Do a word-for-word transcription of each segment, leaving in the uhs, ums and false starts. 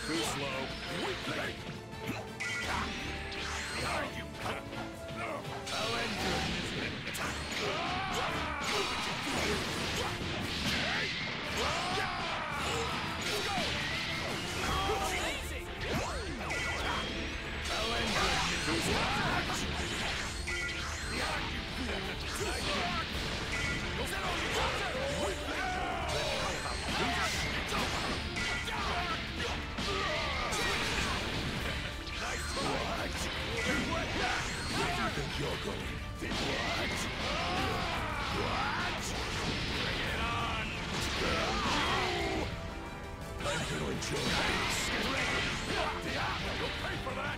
Too slow. I'll end you. You're going. What? What? Bring it on! I'm gonna enjoy this. Get ready! You'll pay for that!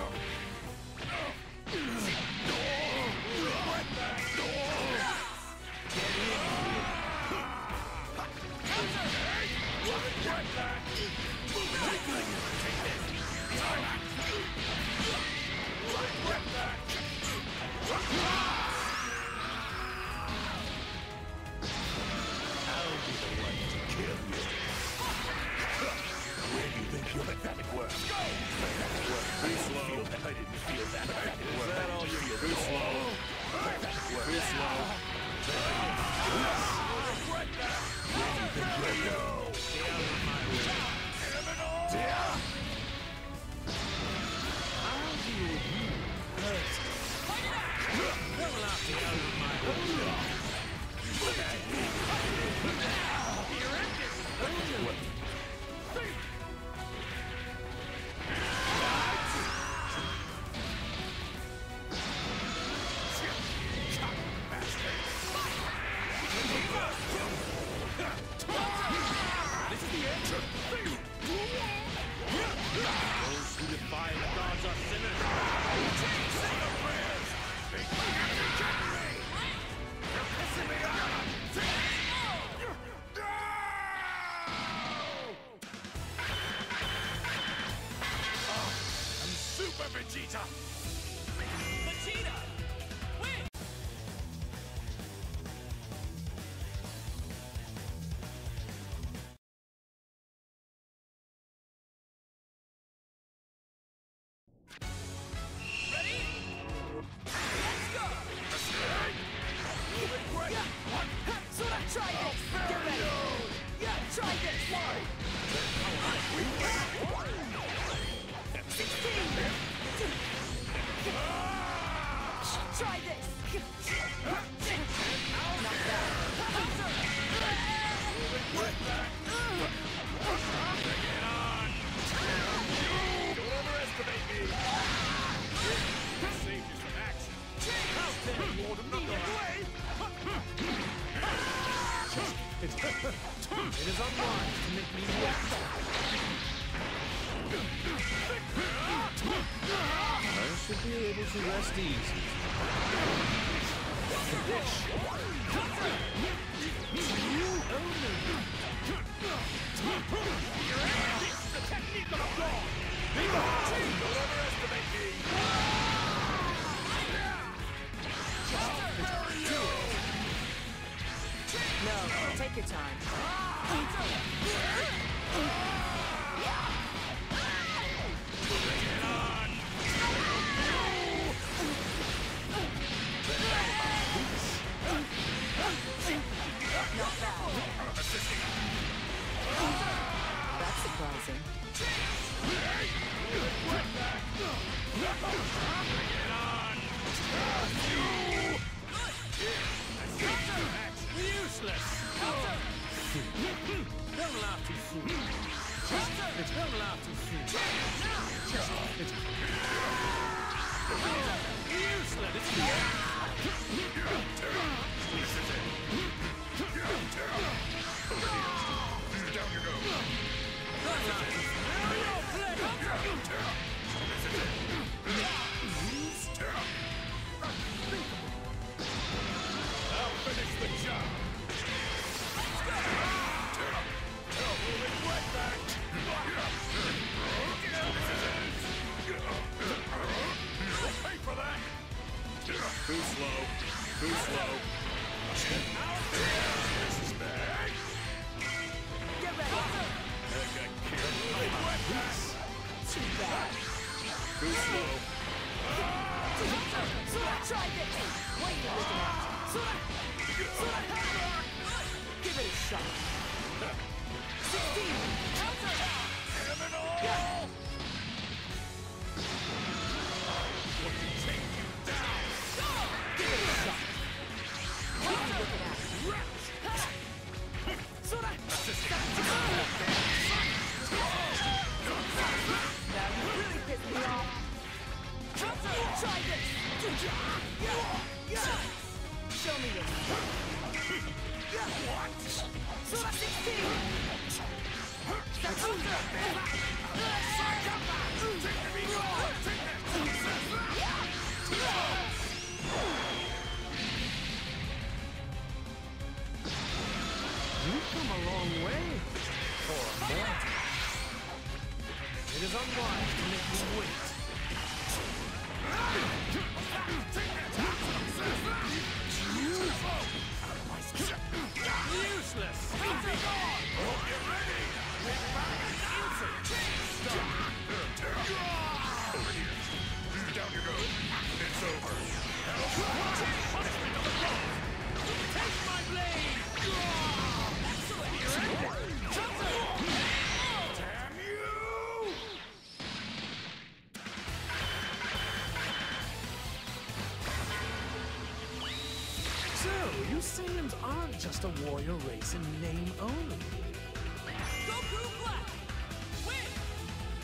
Regret that! Get in here! Regret that! Take this! Regret that! I'll be the one to kill you. Where do you think your pathetic work? Go! Pathetic work. Too slow. I didn't feel that. Pathetic work. Is that all you feel? Too slow. Pathetic work. Too slow. Regret that. Where do you think you're going? Stay out of my way. Criminal! I'll deal with you first. You're allowed to out of my way. You're in this. This is the end. Those who defy the gods are sinners. Say your prayers. You're pissing me off. I'm Super Vegeta. Vegeta, win. Try this! Get ready! Yeah, try this! Why? sixteen! Try this! Not bad! Bring it on! Don't overestimate me! Save you some action! How dare you order me away! It, it is unwise to make me react. I should be able to rest easy. Dish. You own me. This is the technique of a fraud. Don't overestimate me. No, take your time. Bring it on! Not bad. That's surprising. Bring it on! Useless! Don't laugh too soon. It's don't laugh too soon. It's useless. It's down you go. Don't laugh too soon. I'll finish the job. We'll regret that. You'll pay for that. Too slow. Too slow. This is bad. Get ready. I got killed. Give it a shot. sixteen. Have it all! What can take you down? Give it a shot. What are you looking at? Now you really pissed me off. Try this. Show me this. What? sixteen. You've come a long way for a mortal. It is unwise to make you wait. Useless! Hope you're ready! Over here. Down you go. It's over. Punishment of the cross! Take my blade! Damn you! So, you Saiyans aren't just a warrior race in name only.